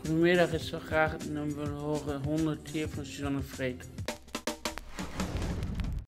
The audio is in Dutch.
Goedemiddag, ik zou graag het nummer willen horen 100 keer van Suzanne Freek.